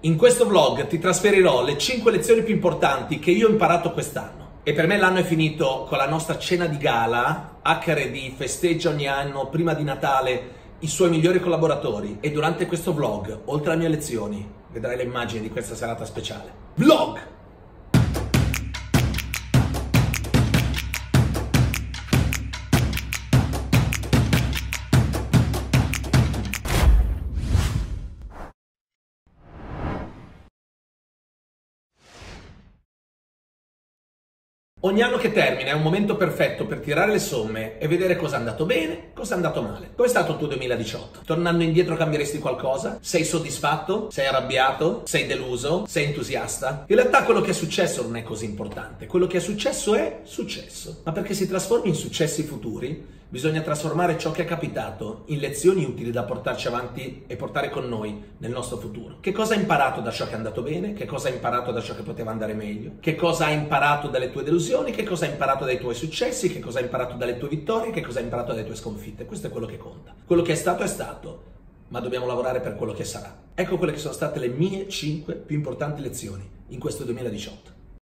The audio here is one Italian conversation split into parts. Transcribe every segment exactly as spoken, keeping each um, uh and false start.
In questo vlog ti trasferirò le cinque lezioni più importanti che io ho imparato quest'anno. E per me l'anno è finito con la nostra cena di gala. H R D festeggia ogni anno, prima di Natale, i suoi migliori collaboratori. E durante questo vlog, oltre alle mie lezioni, vedrai le immagini di questa serata speciale. Vlog! Ogni anno che termina è un momento perfetto per tirare le somme e vedere cosa è andato bene, cosa è andato male. Com'è stato il tuo duemiladiciotto? Tornando indietro cambieresti qualcosa? Sei soddisfatto? Sei arrabbiato? Sei deluso? Sei entusiasta? In realtà quello che è successo non è così importante. Quello che è successo è successo. Ma perché si trasformi in successi futuri, bisogna trasformare ciò che è capitato in lezioni utili da portarci avanti e portare con noi nel nostro futuro. Che cosa hai imparato da ciò che è andato bene? Che cosa hai imparato da ciò che poteva andare meglio? Che cosa hai imparato dalle tue delusioni? Che cosa hai imparato dai tuoi successi? Che cosa hai imparato dalle tue vittorie? Che cosa hai imparato dalle tue sconfitte? Questo è quello che conta. Quello che è stato è stato, ma dobbiamo lavorare per quello che sarà. Ecco quelle che sono state le mie cinque più importanti lezioni in questo duemiladiciotto.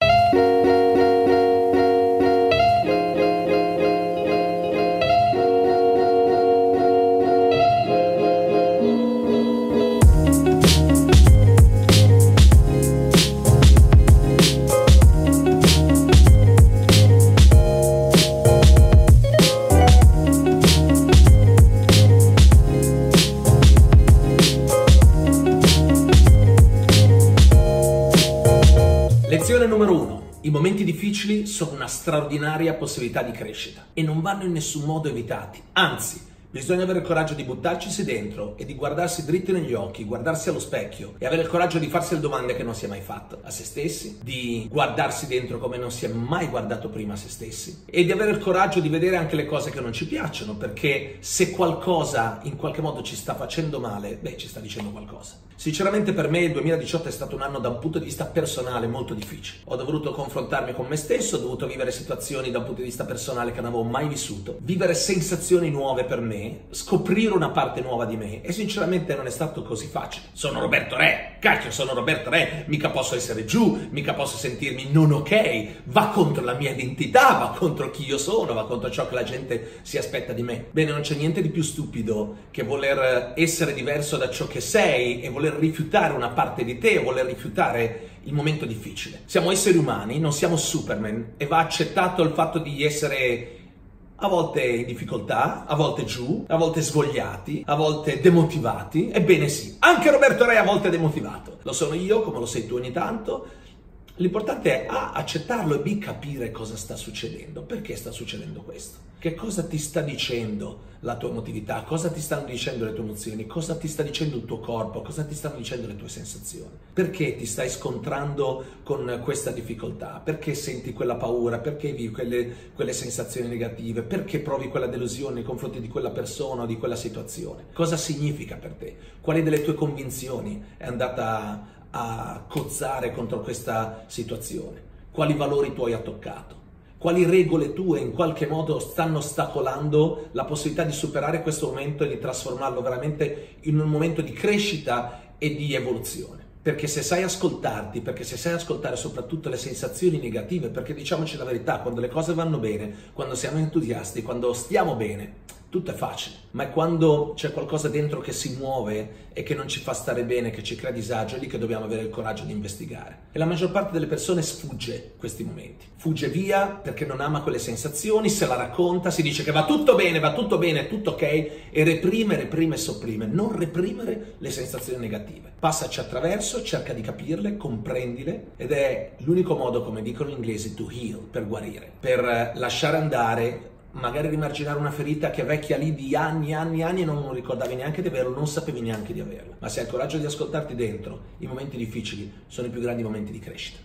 Lezione numero uno. I momenti difficili sono una straordinaria possibilità di crescita e non vanno in nessun modo evitati. Anzi, bisogna avere il coraggio di buttarci dentro e di guardarsi dritti negli occhi, guardarsi allo specchio e avere il coraggio di farsi le domande che non si è mai fatto a se stessi, di guardarsi dentro come non si è mai guardato prima a se stessi e di avere il coraggio di vedere anche le cose che non ci piacciono, perché se qualcosa in qualche modo ci sta facendo male, beh, ci sta dicendo qualcosa. Sinceramente per me il duemiladiciotto è stato un anno da un punto di vista personale molto difficile. Ho dovuto confrontarmi con me stesso, ho dovuto vivere situazioni da un punto di vista personale che non avevo mai vissuto, vivere sensazioni nuove per me, scoprire una parte nuova di me e sinceramente non è stato così facile. Sono Roberto Re, cacchio, sono Roberto Re, mica posso essere giù, mica posso sentirmi non ok, va contro la mia identità, va contro chi io sono, va contro ciò che la gente si aspetta di me. Bene, non c'è niente di più stupido che voler essere diverso da ciò che sei e voler rifiutare una parte di te o voler rifiutare il momento difficile. Siamo esseri umani, non siamo Superman e va accettato il fatto di essere a volte in difficoltà, a volte giù, a volte svogliati, a volte demotivati. Ebbene sì, anche Roberto Re a volte è demotivato. Lo sono io, come lo sei tu ogni tanto. L'importante è A, accettarlo e B, capire cosa sta succedendo. Perché sta succedendo questo? Che cosa ti sta dicendo la tua emotività? Cosa ti stanno dicendo le tue emozioni? Cosa ti sta dicendo il tuo corpo? Cosa ti stanno dicendo le tue sensazioni? Perché ti stai scontrando con questa difficoltà? Perché senti quella paura? Perché vivi quelle, quelle sensazioni negative? Perché provi quella delusione nei confronti di quella persona o di quella situazione? Cosa significa per te? Quali delle tue convinzioni è andata a cozzare contro questa situazione? Quali valori tu hai toccato? Quali regole tue in qualche modo stanno ostacolando la possibilità di superare questo momento e di trasformarlo veramente in un momento di crescita e di evoluzione? Perché se sai ascoltarti, perché se sai ascoltare soprattutto le sensazioni negative, perché diciamoci la verità, quando le cose vanno bene, quando siamo entusiasti, quando stiamo bene, tutto è facile, ma è quando c'è qualcosa dentro che si muove e che non ci fa stare bene, che ci crea disagio, è lì che dobbiamo avere il coraggio di investigare. E la maggior parte delle persone sfugge questi momenti, fugge via perché non ama quelle sensazioni, se la racconta, si dice che va tutto bene, va tutto bene, tutto ok, e reprime, reprime e sopprime. Non reprimere le sensazioni negative, passaci attraverso, cerca di capirle, comprendile, ed è l'unico modo, come dicono gli inglesi, to heal, per guarire, per lasciare andare, magari rimarginare una ferita che è vecchia lì di anni, anni, anni e non ricordavi neanche di averlo, non sapevi neanche di averlo. Ma se hai il coraggio di ascoltarti dentro, i momenti difficili sono i più grandi momenti di crescita.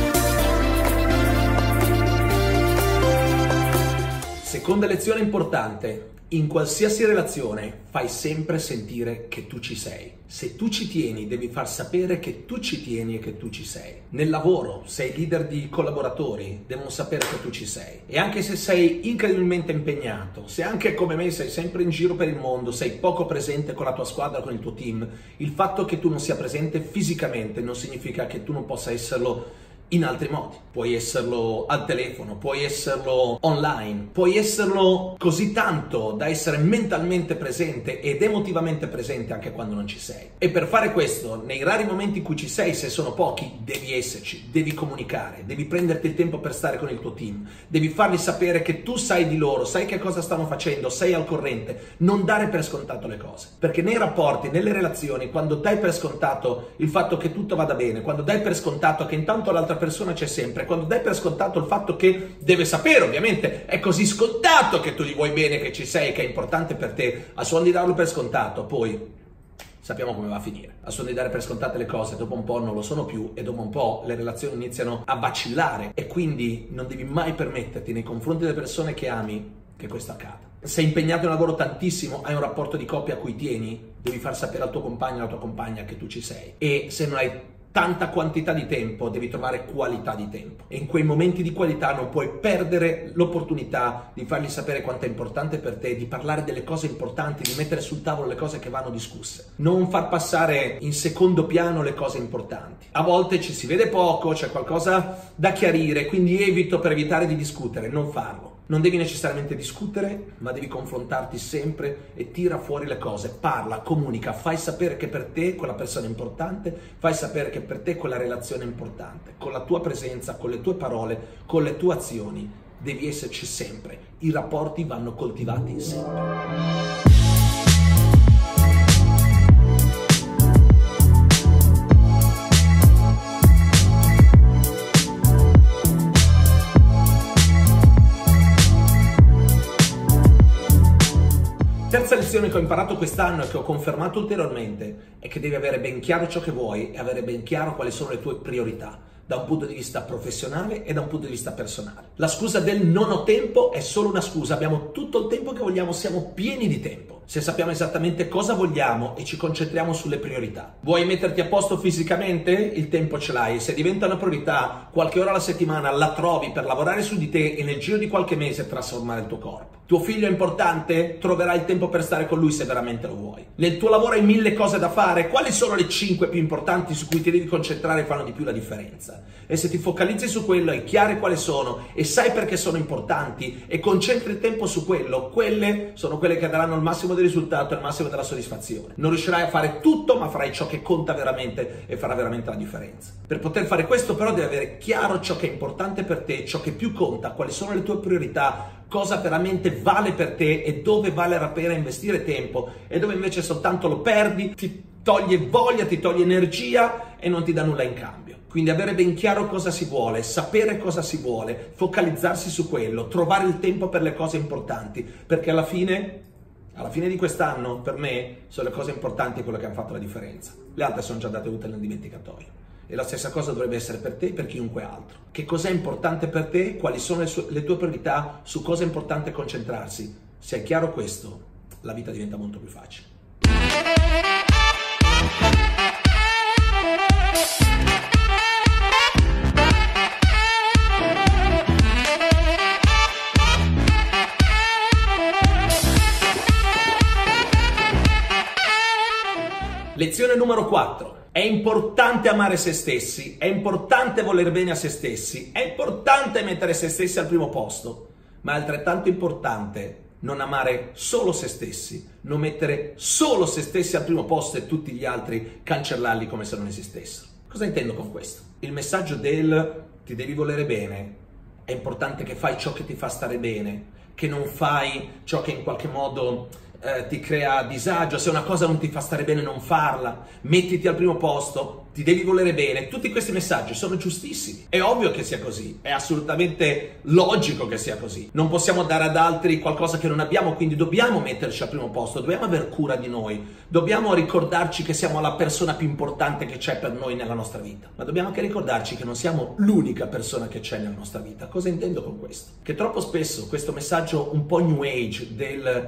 Seconda lezione importante. In qualsiasi relazione fai sempre sentire che tu ci sei. Se tu ci tieni, devi far sapere che tu ci tieni e che tu ci sei. Nel lavoro, sei leader di collaboratori, devono sapere che tu ci sei. E anche se sei incredibilmente impegnato, se anche come me sei sempre in giro per il mondo, sei poco presente con la tua squadra, con il tuo team, il fatto che tu non sia presente fisicamente non significa che tu non possa esserlo in altri modi. Puoi esserlo al telefono, puoi esserlo online, puoi esserlo così tanto da essere mentalmente presente ed emotivamente presente anche quando non ci sei. E per fare questo, nei rari momenti in cui ci sei, se sono pochi, devi esserci, devi comunicare, devi prenderti il tempo per stare con il tuo team, devi fargli sapere che tu sai di loro, sai che cosa stanno facendo, sei al corrente, non dare per scontato le cose. Perché nei rapporti, nelle relazioni, quando dai per scontato il fatto che tutto vada bene, quando dai per scontato che intanto l'altra persona c'è sempre, quando dai per scontato il fatto che deve sapere, ovviamente è così scontato che tu gli vuoi bene, che ci sei, che è importante per te, a suon di darlo per scontato, poi sappiamo come va a finire. A suon di dare per scontate le cose, dopo un po' non lo sono più e dopo un po' le relazioni iniziano a vacillare e quindi non devi mai permetterti nei confronti delle persone che ami che questo accada. Sei impegnato in lavoro tantissimo, hai un rapporto di coppia a cui tieni, devi far sapere al tuo compagno, alla tua compagna che tu ci sei. E se non hai tanta quantità di tempo, devi trovare qualità di tempo. E in quei momenti di qualità non puoi perdere l'opportunità di fargli sapere quanto è importante per te, di parlare delle cose importanti, di mettere sul tavolo le cose che vanno discusse. Non far passare in secondo piano le cose importanti. A volte ci si vede poco, c'è qualcosa da chiarire, quindi evito per evitare di discutere, non farlo. Non devi necessariamente discutere, ma devi confrontarti sempre e tira fuori le cose, parla, comunica, fai sapere che per te quella persona è importante, fai sapere che per te quella relazione è importante. Con la tua presenza, con le tue parole, con le tue azioni, devi esserci sempre. I rapporti vanno coltivati sempre. Terza lezione che ho imparato quest'anno e che ho confermato ulteriormente è che devi avere ben chiaro ciò che vuoi e avere ben chiaro quali sono le tue priorità da un punto di vista professionale e da un punto di vista personale. La scusa del non ho tempo è solo una scusa, abbiamo tutto il tempo che vogliamo, siamo pieni di tempo. Se sappiamo esattamente cosa vogliamo e ci concentriamo sulle priorità. Vuoi metterti a posto fisicamente? Il tempo ce l'hai. Se diventa una priorità, qualche ora alla settimana la trovi per lavorare su di te e nel giro di qualche mese trasformare il tuo corpo. Tuo figlio è importante? Troverai il tempo per stare con lui se veramente lo vuoi. Nel tuo lavoro hai mille cose da fare? Quali sono le cinque più importanti su cui ti devi concentrare e fanno di più la differenza? E se ti focalizzi su quello, hai chiare quali sono e sai perché sono importanti e concentri il tempo su quello, quelle sono quelle che daranno il massimo del risultato e il massimo della soddisfazione. Non riuscirai a fare tutto, ma farai ciò che conta veramente e farà veramente la differenza. Per poter fare questo però devi avere chiaro ciò che è importante per te, ciò che più conta, quali sono le tue priorità, cosa veramente vale per te e dove vale la pena investire tempo e dove invece soltanto lo perdi, ti toglie voglia, ti toglie energia e non ti dà nulla in cambio. Quindi avere ben chiaro cosa si vuole, sapere cosa si vuole, focalizzarsi su quello, trovare il tempo per le cose importanti, perché alla fine, alla fine di quest'anno, per me, sono le cose importanti quelle che hanno fatto la differenza. Le altre sono già andate tutte nel dimenticatoio. E la stessa cosa dovrebbe essere per te e per chiunque altro. Che cos'è importante per te? Quali sono le, sue, le tue priorità? Su cosa è importante concentrarsi? Se è chiaro questo, la vita diventa molto più facile. Lezione numero quattro. È importante amare se stessi, è importante voler bene a se stessi, è importante mettere se stessi al primo posto, ma è altrettanto importante non amare solo se stessi, non mettere solo se stessi al primo posto e tutti gli altri cancellarli come se non esistessero. Cosa intendo con questo? Il messaggio del ti devi volere bene, è importante che fai ciò che ti fa stare bene, che non fai ciò che in qualche modo Eh, ti crea disagio, se una cosa non ti fa stare bene non farla, mettiti al primo posto, ti devi volere bene. Tutti questi messaggi sono giustissimi, è ovvio che sia così, è assolutamente logico che sia così. Non possiamo dare ad altri qualcosa che non abbiamo, quindi dobbiamo metterci al primo posto, dobbiamo aver cura di noi, dobbiamo ricordarci che siamo la persona più importante che c'è per noi nella nostra vita, ma dobbiamo anche ricordarci che non siamo l'unica persona che c'è nella nostra vita. Cosa intendo con questo? Che troppo spesso questo messaggio un po' new age del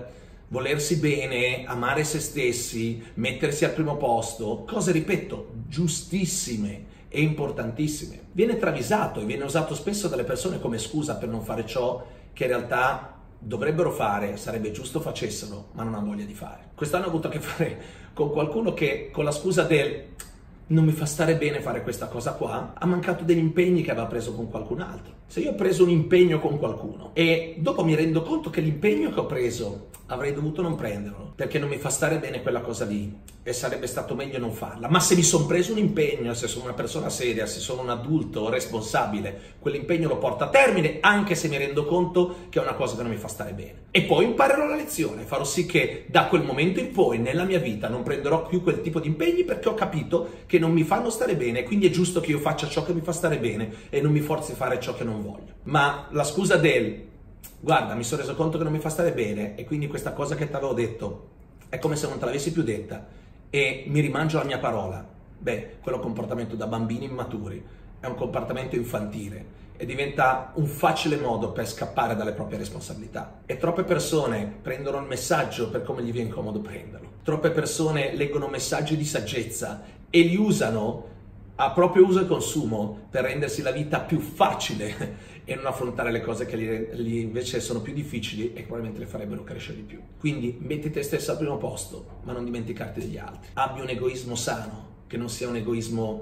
volersi bene, amare se stessi, mettersi al primo posto, cose, ripeto, giustissime e importantissime. Viene travisato e viene usato spesso dalle persone come scusa per non fare ciò che in realtà dovrebbero fare, sarebbe giusto facessero, ma non hanno voglia di fare. Quest'anno ho avuto a che fare con qualcuno che con la scusa del non mi fa stare bene fare questa cosa qua, ha mancato degli impegni che aveva preso con qualcun altro. Se io ho preso un impegno con qualcuno e dopo mi rendo conto che l'impegno che ho preso avrei dovuto non prenderlo perché non mi fa stare bene quella cosa lì e sarebbe stato meglio non farla, ma se mi sono preso un impegno, se sono una persona seria, se sono un adulto responsabile, quell'impegno lo porto a termine anche se mi rendo conto che è una cosa che non mi fa stare bene. E poi imparerò la lezione, farò sì che da quel momento in poi nella mia vita non prenderò più quel tipo di impegni perché ho capito che non mi fanno stare bene, quindi è giusto che io faccia ciò che mi fa stare bene e non mi forzi a fare ciò che non voglio. Ma la scusa del guarda, mi sono reso conto che non mi fa stare bene e quindi questa cosa che ti avevo detto è come se non te l'avessi più detta e mi rimangio la mia parola, beh, quello è un comportamento da bambini immaturi, è un comportamento infantile e diventa un facile modo per scappare dalle proprie responsabilità. E troppe persone prendono il messaggio per come gli viene comodo prenderlo. Troppe persone leggono messaggi di saggezza e li usano a proprio uso e consumo per rendersi la vita più facile e non affrontare le cose che gli invece sono più difficili e che probabilmente le farebbero crescere di più. Quindi metti te stesso al primo posto, ma non dimenticarti degli altri. Abbi un egoismo sano, che non sia un egoismo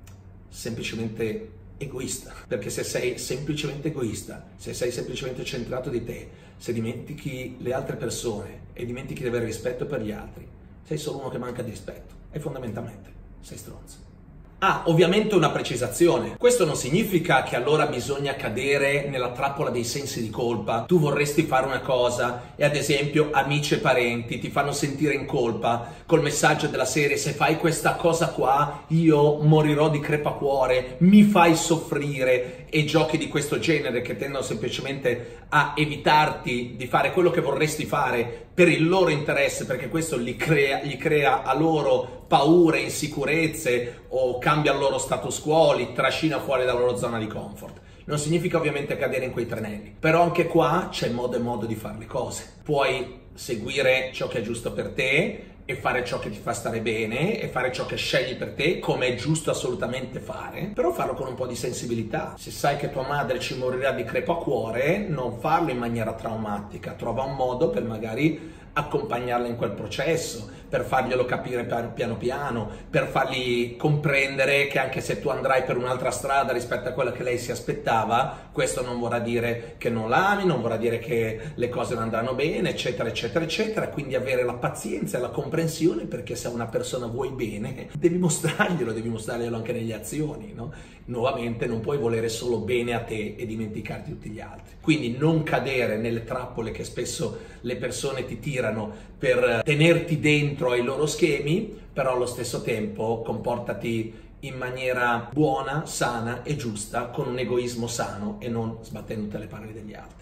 semplicemente egoista, perché se sei semplicemente egoista, se sei semplicemente centrato di te, se dimentichi le altre persone e dimentichi di avere rispetto per gli altri, sei solo uno che manca di rispetto e fondamentalmente sei stronzo. Ah, ovviamente una precisazione. Questo non significa che allora bisogna cadere nella trappola dei sensi di colpa. Tu vorresti fare una cosa e ad esempio amici e parenti ti fanno sentire in colpa col messaggio della serie se fai questa cosa qua io morirò di crepacuore, mi fai soffrire e giochi di questo genere che tendono semplicemente a evitarti di fare quello che vorresti fare per il loro interesse perché questo gli crea, gli crea a loro paure, insicurezze o cambia il loro status quo, li trascina fuori dalla loro zona di comfort. Non significa ovviamente cadere in quei tranelli, però anche qua c'è modo e modo di fare le cose. Puoi seguire ciò che è giusto per te e fare ciò che ti fa stare bene e fare ciò che scegli per te, come è giusto assolutamente fare, però farlo con un po' di sensibilità. Se sai che tua madre ci morirà di crepacuore, non farlo in maniera traumatica, trova un modo per magari accompagnarla in quel processo, per farglielo capire piano piano, per fargli comprendere che anche se tu andrai per un'altra strada rispetto a quella che lei si aspettava, questo non vorrà dire che non l'ami, non vorrà dire che le cose non andranno bene, eccetera, eccetera, eccetera. Quindi avere la pazienza e la comprensione, perché se a una persona vuoi bene, devi mostrarglielo, devi mostrarglielo anche nelle azioni, no? Nuovamente non puoi volere solo bene a te e dimenticarti tutti gli altri. Quindi non cadere nelle trappole che spesso le persone ti tirano per tenerti dentro ai loro schemi, però allo stesso tempo comportati in maniera buona, sana e giusta, con un egoismo sano e non sbattendoti alle palle degli altri.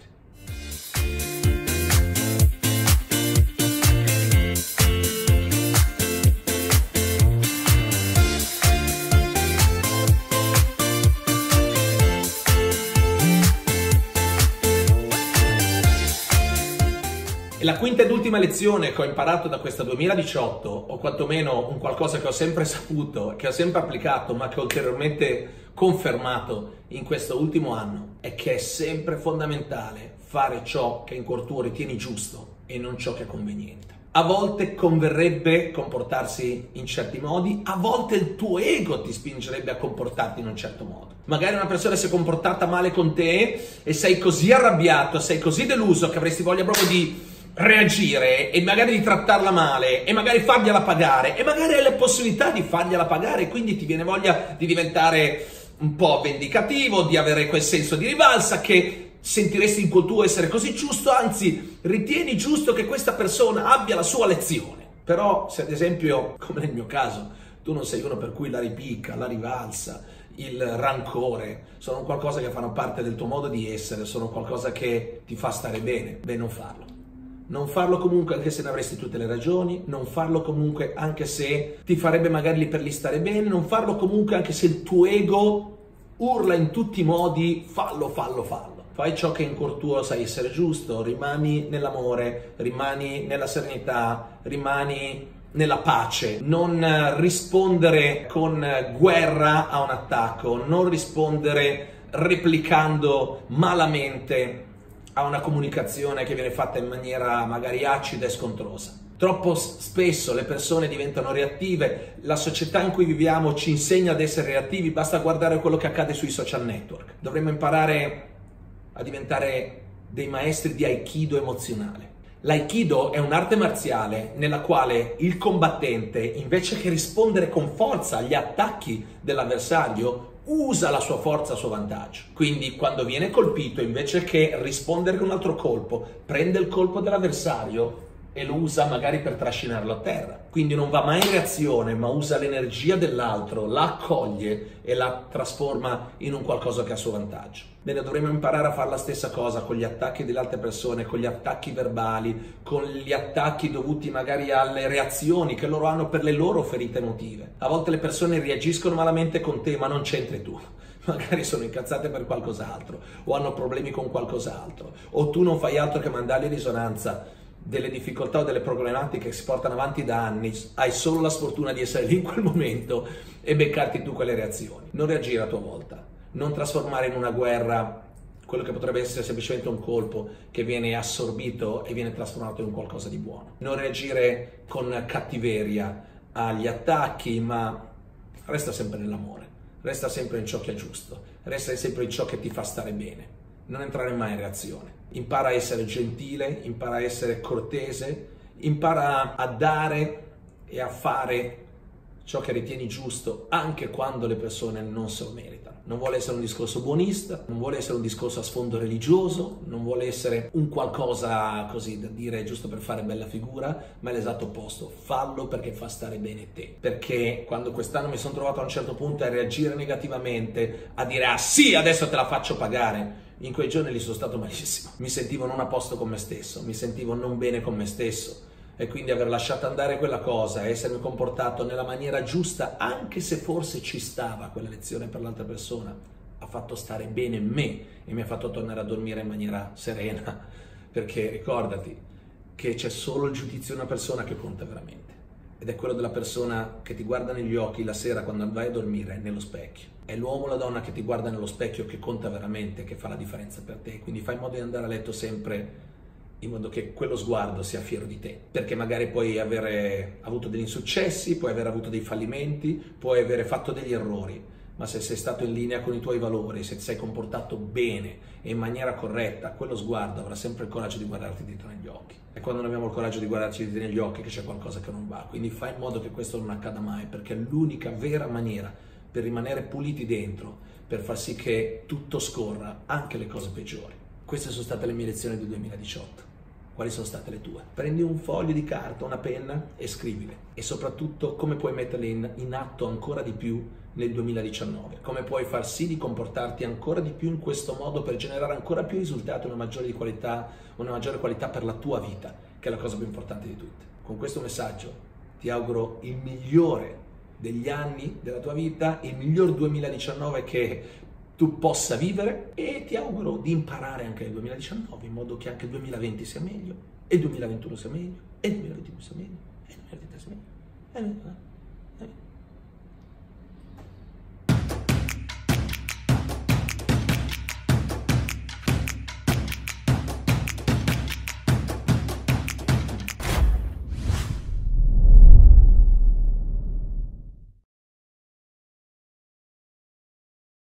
La quinta ed ultima lezione che ho imparato da questa duemiladiciotto, o quantomeno un qualcosa che ho sempre saputo, che ho sempre applicato, ma che ho ulteriormente confermato in questo ultimo anno, è che è sempre fondamentale fare ciò che in cuor tuo ritieni giusto e non ciò che è conveniente. A volte converrebbe comportarsi in certi modi, a volte il tuo ego ti spingerebbe a comportarti in un certo modo. Magari una persona si è comportata male con te e sei così arrabbiato, sei così deluso che avresti voglia proprio di reagire e magari di trattarla male e magari fargliela pagare e magari hai la possibilità di fargliela pagare e quindi ti viene voglia di diventare un po' vendicativo, di avere quel senso di rivalsa che sentiresti in quel tuo essere così giusto, anzi ritieni giusto che questa persona abbia la sua lezione. Però se ad esempio, come nel mio caso, tu non sei uno per cui la ripicca, la rivalsa, il rancore sono qualcosa che fanno parte del tuo modo di essere, sono qualcosa che ti fa stare bene, beh, non farlo. Non farlo comunque anche se ne avresti tutte le ragioni, non farlo comunque anche se ti farebbe magari lì per lì stare bene, non farlo comunque anche se il tuo ego urla in tutti i modi fallo, fallo, fallo. fai ciò che in cuor tuo sai essere giusto, rimani nell'amore, rimani nella serenità, rimani nella pace, non rispondere con guerra a un attacco, non rispondere replicando malamente a una comunicazione che viene fatta in maniera magari acida e scontrosa. Troppo spesso le persone diventano reattive, la società in cui viviamo ci insegna ad essere reattivi, basta guardare quello che accade sui social network. Dovremmo imparare a diventare dei maestri di Aikido emozionale. L'Aikido è un'arte marziale nella quale il combattente, invece che rispondere con forza agli attacchi dell'avversario, usa la sua forza a suo vantaggio. Quindi quando viene colpito, invece che rispondere con un altro colpo, prende il colpo dell'avversario e lo usa magari per trascinarlo a terra. Quindi non va mai in reazione, ma usa l'energia dell'altro, la accoglie e la trasforma in un qualcosa che ha a suo vantaggio. Bene, dovremmo imparare a fare la stessa cosa con gli attacchi delle altre persone, con gli attacchi verbali, con gli attacchi dovuti magari alle reazioni che loro hanno per le loro ferite emotive. A volte le persone reagiscono malamente con te, ma non c'entri tu. Magari sono incazzate per qualcos'altro, o hanno problemi con qualcos'altro, o tu non fai altro che mandargli risonanza delle difficoltà o delle problematiche che si portano avanti da anni, hai solo la sfortuna di essere lì in quel momento e beccarti tu quelle reazioni. Non reagire a tua volta, non trasformare in una guerra quello che potrebbe essere semplicemente un colpo che viene assorbito e viene trasformato in qualcosa di buono. Non reagire con cattiveria agli attacchi, ma resta sempre nell'amore, resta sempre in ciò che è giusto, resta sempre in ciò che ti fa stare bene. Non entrare mai in reazione. Impara a essere gentile, impara a essere cortese, impara a dare e a fare ciò che ritieni giusto anche quando le persone non se lo meritano. Non vuole essere un discorso buonista, non vuole essere un discorso a sfondo religioso, non vuole essere un qualcosa così da dire giusto per fare bella figura, ma è l'esatto opposto. Fallo perché fa stare bene te. Perché quando quest'anno mi sono trovato a un certo punto a reagire negativamente, a dire ah sì, adesso te la faccio pagare, in quei giorni lì sono stato malissimo. Mi sentivo non a posto con me stesso, mi sentivo non bene con me stesso. E quindi aver lasciato andare quella cosa, essermi comportato nella maniera giusta, anche se forse ci stava quella lezione per l'altra persona, ha fatto stare bene me e mi ha fatto tornare a dormire in maniera serena, perché ricordati che c'è solo il giudizio di una persona che conta veramente, ed è quello della persona che ti guarda negli occhi la sera quando vai a dormire nello specchio. È l'uomo o la donna che ti guarda nello specchio che conta veramente, che fa la differenza per te, quindi fai in modo di andare a letto sempre in modo che quello sguardo sia fiero di te, perché magari puoi avere avuto degli insuccessi, puoi aver avuto dei fallimenti, puoi avere fatto degli errori, ma se sei stato in linea con i tuoi valori, se ti sei comportato bene e in maniera corretta, quello sguardo avrà sempre il coraggio di guardarti dentro negli occhi. E quando non abbiamo il coraggio di guardarci dentro negli occhi che c'è qualcosa che non va, quindi fai in modo che questo non accada mai, perché è l'unica vera maniera per rimanere puliti dentro, per far sì che tutto scorra, anche le cose peggiori. Queste sono state le mie lezioni del duemiladiciotto. Quali sono state le tue? Prendi un foglio di carta, una penna e scrivile. E soprattutto come puoi metterle in, in atto ancora di più nel duemiladiciannove. Come puoi far sì di comportarti ancora di più in questo modo per generare ancora più risultati, una maggiore qualità, una maggiore qualità per la tua vita, che è la cosa più importante di tutte. Con questo messaggio ti auguro il migliore degli anni della tua vita, il miglior duemiladiciannove che tu possa vivere, e ti auguro di imparare anche nel duemiladiciannove in modo che anche il duemilaventi sia meglio, e il duemilaventuno sia meglio, e il duemilaventidue sia meglio, e il duemilaventitré sia meglio, e il duemilaventiquattro